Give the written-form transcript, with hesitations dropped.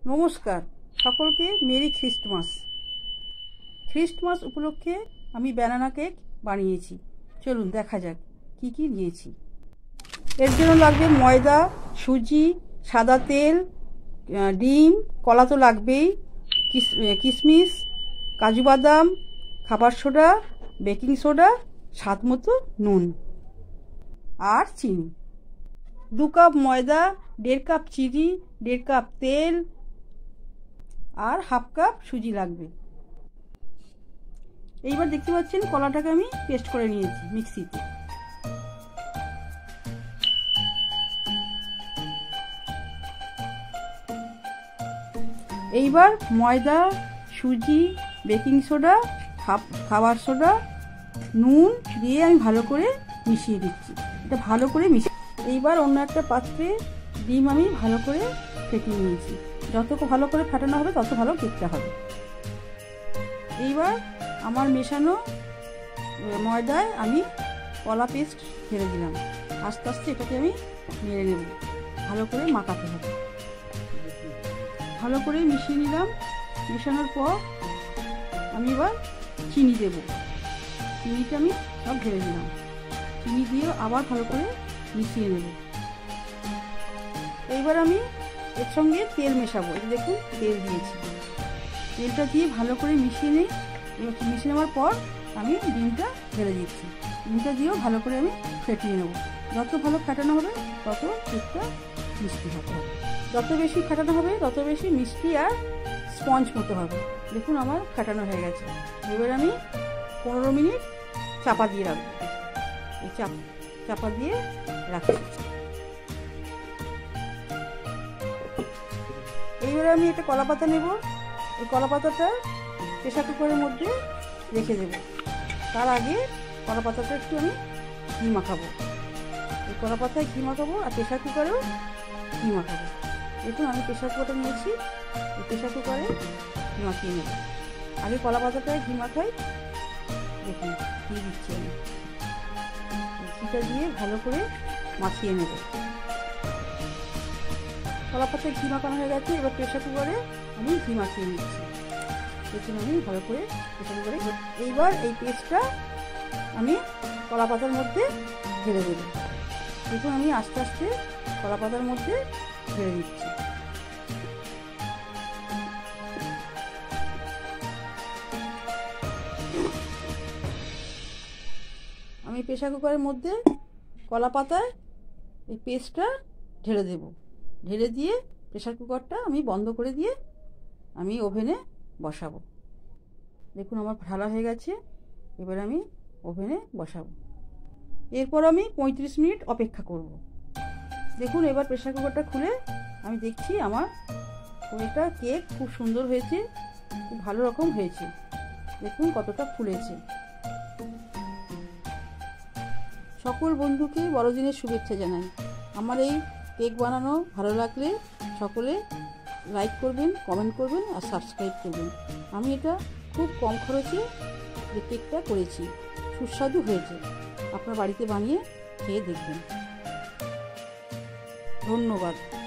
নমস্কার সকলকে, Mary Christmas. Christmas উপলক্ষে আমি ব্যানানা কেক বানিয়েছি। চলুন দেখা যাক কি কি নিয়েছি। এর জন্য লাগবে ময়দা, সুজি, সাদা তেল, ডিম, কলা তো লাগবেই, কিশমিশ, কাজু বাদাম, খাবার সোডা, বেকিং সোডা, স্বাদ মতো নুন আর চিনি। 2 কাপ ময়দা, 1.5 কাপ চিনি, 1.5 কাপ তেল আর 1/2 কাপ সুজি লাগবে। এইবার দেখতে পাচ্ছেন কলাটাকে আমি পেস্ট করে নিয়েছি মিক্সিতে। এইবার ময়দা, সুজি, বেকিং সোডা, খাবার সোডা, নুন দিয়ে আমি ভালো করে মিশিয়ে দিচ্ছি। এটা ভালো করে এইবার অন্য একটা পাত্রে ডিম আমি ভালো করে ফেটিয়ে নিয়েছি। যত ভালো করে ফাটানো হবে তত ভালো কেকটা হবে। এইবার আমার মেশানো ময়দায় আমি কলা পেস্ট ঢেলে দিলাম। আস্তে আস্তে এটাকে আমি নেড়ে নেব, ভালো করে মাখাতে হবে। ভালো করে মিশিয়ে নিলাম। মেশানোর পর আমি এবার চিনি দেব। চিনিটা আমি সব ঢেলে দিলাম। চিনি দিয়ে আবার ভালো করে মিশিয়ে নেব। এইবার আমি এর সঙ্গে তেল মেশাবো। এটা দেখুন তেল দিয়েছি। তেলটা দিয়ে ভালো করে মিশিয়ে নিই। মিশিয়ে নেওয়ার পর আমি ডিমটা ঢেলে দিচ্ছি। ডিমটা দিয়েও ভালো করে আমি ফেটিয়ে নেব। যত ভালো ফাটানো হবে তত কেকটা মিষ্টি হতে হবে। যত বেশি ফাটানো হবে তত বেশি মিষ্টি আর স্পঞ্জ মতো হবে। দেখুন আমার ফাটানো হয়ে গেছে। এবার আমি 15 মিনিট চাপা দিয়ে রাখবো। এই চাপা দিয়ে রাখছি। এইবারে আমি একটা কলা পাতা নেব। এই কলা পাতাটা প্রেসার কুকারের মধ্যে রেখে দেব। তার আগে কলা পাতাটা একটু আমি ঘি মাখাবো। এই কলা পাতায় ঘি মাখাবো আর প্রেসার কুকারেও ঘি মাখাবো। দেখুন আমি প্রেসার কুকারটা নিয়েছি। এই প্রেসার কুকারে ঘি মাখিয়ে নেব। আগে কলা পাতাটায় ঘি মাখাই। দেখুন ঘি দিচ্ছি আমি। ঘিটা দিয়ে ভালো করে মাখিয়ে নেব। কলা পাতায় ঘি মাখানো হয়ে গেছে। এবার প্রেসার কুকারে আমি ঘি মাখিয়ে নিচ্ছি। দেখুন আমি ভালো করে প্রেসার কুকারে। এইবার এই পেস্টটা আমি কলা পাতার মধ্যে ঢেলে দেব। দেখুন আমি আস্তে আস্তে কলা পাতার মধ্যে ঢেলে দিচ্ছি। আমি প্রেসার কুকারের মধ্যে কলা পাতায় এই পেস্টটা ঢেলে দেব। ঢেলে দিয়ে প্রেসার কুকারটা আমি বন্ধ করে দিয়ে আমি ওভেনে বসাবো। দেখুন আমার ঢালা হয়ে গেছে। এবার আমি ওভেনে বসাবো। এরপর আমি 35 মিনিট অপেক্ষা করব। দেখুন এবার প্রেসার কুকারটা খুলে আমি দেখছি আমার এটা কেক খুব সুন্দর হয়েছে, খুব ভালো রকম হয়েছে। দেখুন কতটা ফুলেছে। সকল বন্ধুকে বড়দিনের শুভেচ্ছা জানাই। আমার এই কেক বানানো ভালো লাগলে সকলে লাইক করবেন, কমেন্ট করবেন আর সাবস্ক্রাইব করবেন। আমি এটা খুব কম খরচে যে কেকটা করেছি, সুস্বাদু হয়েছে। আপনার বাড়িতে বানিয়ে খেয়ে দেখবেন। ধন্যবাদ।